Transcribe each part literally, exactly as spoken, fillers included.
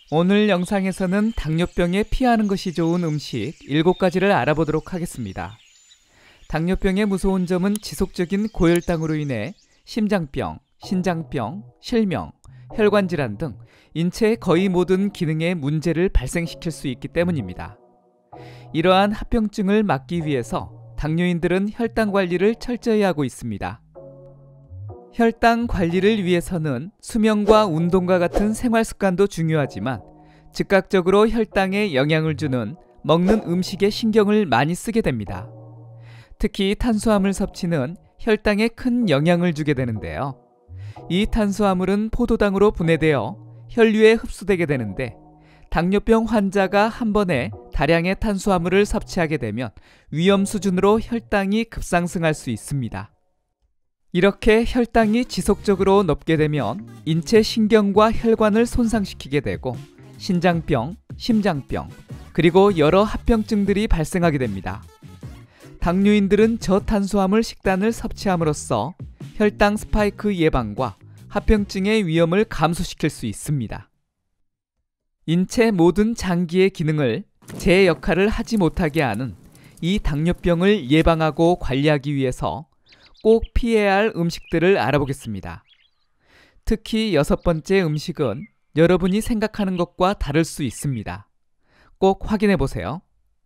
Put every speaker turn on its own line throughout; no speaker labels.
오늘 영상에서는 당뇨병에 피하는 것이 좋은 음식 일곱 가지를 알아보도록 하겠습니다. 당뇨병의 무서운 점은 지속적인 고혈당으로 인해 심장병, 신장병, 실명, 혈관질환 등 인체의 거의 모든 기능에 문제를 발생시킬 수 있기 때문입니다. 이러한 합병증을 막기 위해서 당뇨인들은 혈당 관리를 철저히 하고 있습니다. 혈당 관리를 위해서는 수면과 운동과 같은 생활 습관도 중요하지만 즉각적으로 혈당에 영향을 주는 먹는 음식에 신경을 많이 쓰게 됩니다. 특히 탄수화물 섭취는 혈당에 큰 영향을 주게 되는데요. 이 탄수화물은 포도당으로 분해되어 혈류에 흡수되게 되는데 당뇨병 환자가 한 번에 다량의 탄수화물을 섭취하게 되면 위험 수준으로 혈당이 급상승할 수 있습니다. 이렇게 혈당이 지속적으로 높게 되면 인체 신경과 혈관을 손상시키게 되고 신장병, 심장병, 그리고 여러 합병증들이 발생하게 됩니다. 당뇨인들은 저탄수화물 식단을 섭취함으로써 혈당 스파이크 예방과 합병증의 위험을 감소시킬 수 있습니다. 인체 모든 장기의 기능을 제 역할을 하지 못하게 하는 이 당뇨병을 예방하고 관리하기 위해서 꼭 피해야 할 음식들을 알아보겠습니다. 특히 여섯 번째 음식은 여러분이 생각하는 것과 다를 수 있습니다. 꼭 확인해 보세요.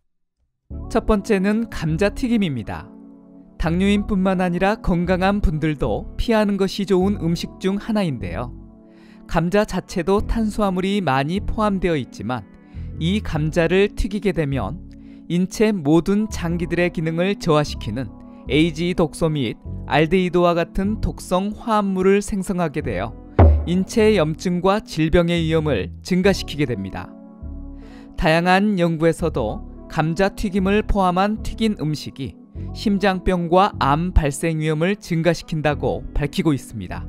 첫 번째는 감자튀김입니다. 당뇨인뿐만 아니라 건강한 분들도 피하는 것이 좋은 음식 중 하나인데요. 감자 자체도 탄수화물이 많이 포함되어 있지만 이 감자를 튀기게 되면 인체 모든 장기들의 기능을 저하시키는 에이지 독소 및 알데히드와 같은 독성 화합물을 생성하게 되어 인체 염증과 질병의 위험을 증가시키게 됩니다. 다양한 연구에서도 감자튀김을 포함한 튀긴 음식이 심장병과 암 발생 위험을 증가시킨다고 밝히고 있습니다.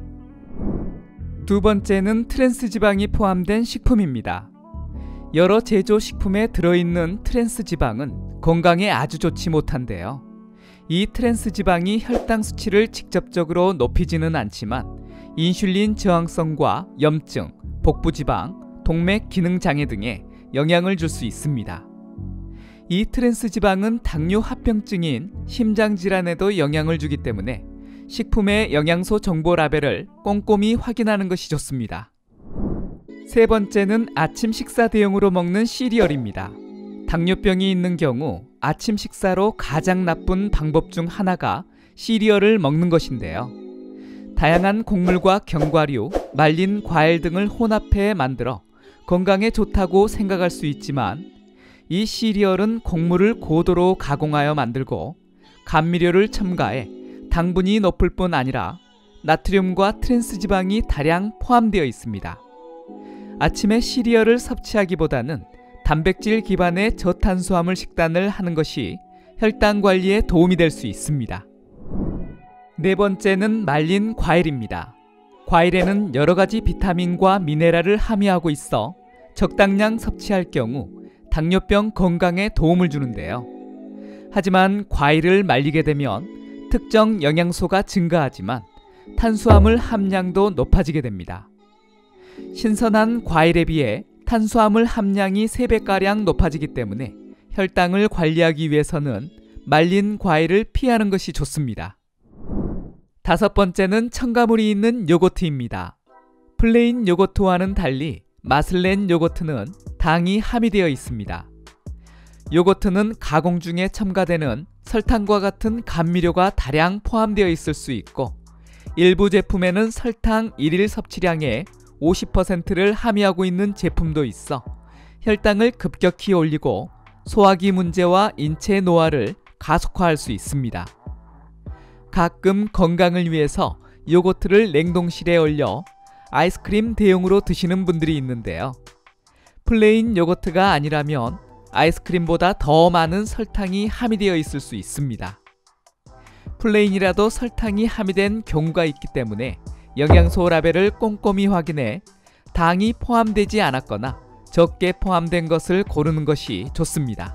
두 번째는 트랜스지방이 포함된 식품입니다. 여러 제조식품에 들어있는 트랜스지방은 건강에 아주 좋지 못한데요. 이 트랜스지방이 혈당 수치를 직접적으로 높이지는 않지만 인슐린 저항성과 염증, 복부지방, 동맥 기능 장애 등에 영향을 줄 수 있습니다. 이 트랜스지방은 당뇨 합병증인 심장질환에도 영향을 주기 때문에 식품의 영양소 정보 라벨을 꼼꼼히 확인하는 것이 좋습니다. 세 번째는 아침 식사 대용으로 먹는 시리얼입니다. 당뇨병이 있는 경우 아침 식사로 가장 나쁜 방법 중 하나가 시리얼을 먹는 것인데요. 다양한 곡물과 견과류, 말린 과일 등을 혼합해 만들어 건강에 좋다고 생각할 수 있지만 이 시리얼은 곡물을 고도로 가공하여 만들고 감미료를 첨가해 당분이 높을 뿐 아니라 나트륨과 트랜스지방이 다량 포함되어 있습니다. 아침에 시리얼을 섭취하기보다는 단백질 기반의 저탄수화물 식단을 하는 것이 혈당 관리에 도움이 될 수 있습니다. 네 번째는 말린 과일입니다. 과일에는 여러 가지 비타민과 미네랄을 함유하고 있어 적당량 섭취할 경우 당뇨병 건강에 도움을 주는데요. 하지만 과일을 말리게 되면 특정 영양소가 증가하지만 탄수화물 함량도 높아지게 됩니다. 신선한 과일에 비해 탄수화물 함량이 세 배가량 높아지기 때문에 혈당을 관리하기 위해서는 말린 과일을 피하는 것이 좋습니다. 다섯 번째는 첨가물이 있는 요거트입니다. 플레인 요거트와는 달리 맛을 낸 요거트는 당이 함유되어 있습니다. 요거트는 가공 중에 첨가되는 설탕과 같은 감미료가 다량 포함되어 있을 수 있고 일부 제품에는 설탕 일일 섭취량의 오십 퍼센트를 함유하고 있는 제품도 있어 혈당을 급격히 올리고 소화기 문제와 인체 노화를 가속화할 수 있습니다. 가끔 건강을 위해서 요거트를 냉동실에 얼려 아이스크림 대용으로 드시는 분들이 있는데요. 플레인 요거트가 아니라면 아이스크림보다 더 많은 설탕이 함유되어 있을 수 있습니다. 플레인이라도 설탕이 함유된 경우가 있기 때문에 영양소 라벨을 꼼꼼히 확인해 당이 포함되지 않았거나 적게 포함된 것을 고르는 것이 좋습니다.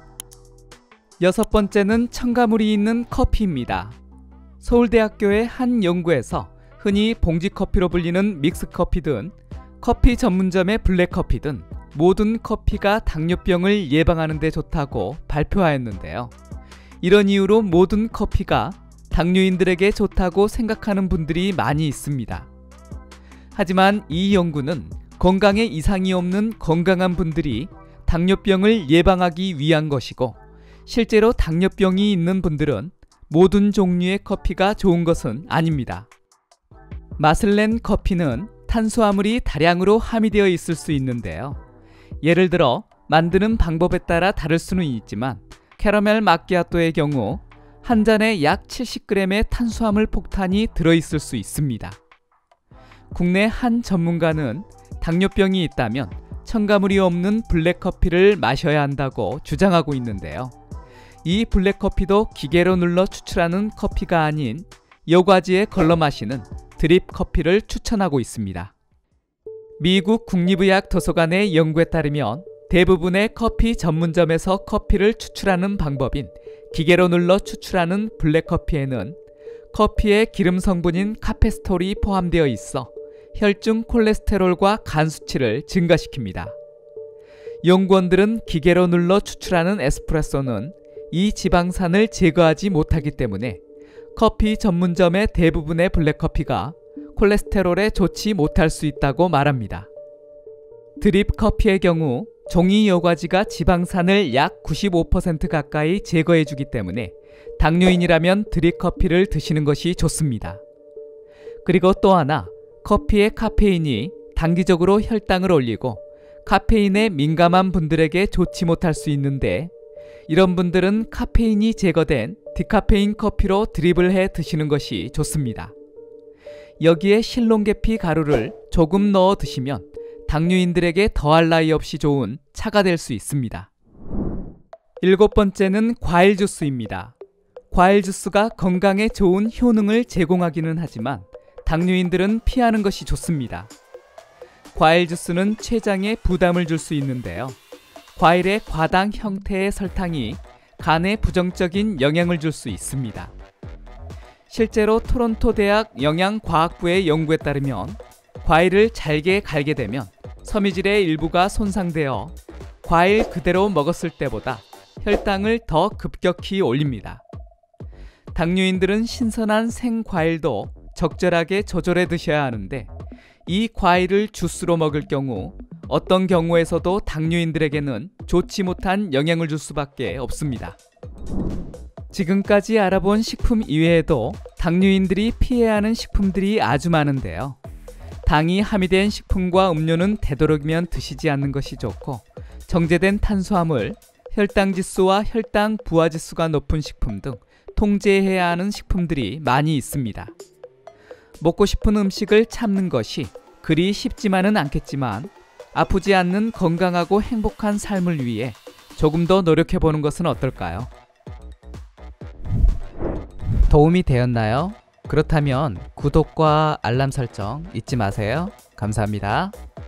여섯 번째는 첨가물이 있는 커피입니다. 서울대학교의 한 연구에서 흔히 봉지커피로 불리는 믹스커피 등 커피 전문점의 블랙커피 등 모든 커피가 당뇨병을 예방하는 데 좋다고 발표하였는데요. 이런 이유로 모든 커피가 당뇨인들에게 좋다고 생각하는 분들이 많이 있습니다. 하지만 이 연구는 건강에 이상이 없는 건강한 분들이 당뇨병을 예방하기 위한 것이고, 실제로 당뇨병이 있는 분들은 모든 종류의 커피가 좋은 것은 아닙니다. 맛을 낸 커피는 탄수화물이 다량으로 함유되어 있을 수 있는데요. 예를 들어 만드는 방법에 따라 다를 수는 있지만 캐러멜 마키아토의 경우 한 잔에 약 칠십 그램의 탄수화물 폭탄이 들어있을 수 있습니다. 국내 한 전문가는 당뇨병이 있다면 첨가물이 없는 블랙커피를 마셔야 한다고 주장하고 있는데요. 이 블랙커피도 기계로 눌러 추출하는 커피가 아닌 여과지에 걸러 마시는 드립 커피를 추천하고 있습니다. 미국 국립의학 도서관의 연구에 따르면 대부분의 커피 전문점에서 커피를 추출하는 방법인 기계로 눌러 추출하는 블랙커피에는 커피의 기름 성분인 카페스톨이 포함되어 있어 혈중 콜레스테롤과 간 수치를 증가시킵니다. 연구원들은 기계로 눌러 추출하는 에스프레소는 이 지방산을 제거하지 못하기 때문에 커피 전문점의 대부분의 블랙커피가 콜레스테롤에 좋지 못할 수 있다고 말합니다. 드립 커피의 경우 종이 여과지가 지방산을 약 구십오 퍼센트 가까이 제거해주기 때문에 당뇨인이라면 드립 커피를 드시는 것이 좋습니다. 그리고 또 하나, 커피의 카페인이 단기적으로 혈당을 올리고 카페인에 민감한 분들에게 좋지 못할 수 있는데, 이런 분들은 카페인이 제거된 디카페인 커피로 드립을 해 드시는 것이 좋습니다. 여기에 실론계피 가루를 조금 넣어 드시면 당뇨인들에게 더할 나위 없이 좋은 차가 될 수 있습니다. 일곱 번째는 과일 주스입니다. 과일 주스가 건강에 좋은 효능을 제공하기는 하지만 당뇨인들은 피하는 것이 좋습니다. 과일 주스는 췌장에 부담을 줄 수 있는데요. 과일의 과당 형태의 설탕이 간에 부정적인 영향을 줄 수 있습니다. 실제로 토론토 대학 영양과학부의 연구에 따르면 과일을 잘게 갈게 되면 섬유질의 일부가 손상되어 과일 그대로 먹었을 때보다 혈당을 더 급격히 올립니다. 당뇨인들은 신선한 생과일도 적절하게 조절해 드셔야 하는데, 이 과일을 주스로 먹을 경우 어떤 경우에서도 당뇨인들에게는 좋지 못한 영향을 줄 수밖에 없습니다. 지금까지 알아본 식품 이외에도 당뇨인들이 피해야 하는 식품들이 아주 많은데요. 당이 함유된 식품과 음료는 되도록이면 드시지 않는 것이 좋고, 정제된 탄수화물, 혈당 지수와 혈당 부하 지수가 높은 식품 등 통제해야 하는 식품들이 많이 있습니다. 먹고 싶은 음식을 참는 것이 그리 쉽지만은 않겠지만 아프지 않는 건강하고 행복한 삶을 위해 조금 더 노력해보는 것은 어떨까요? 도움이 되었나요? 그렇다면 구독과 알람 설정 잊지 마세요. 감사합니다.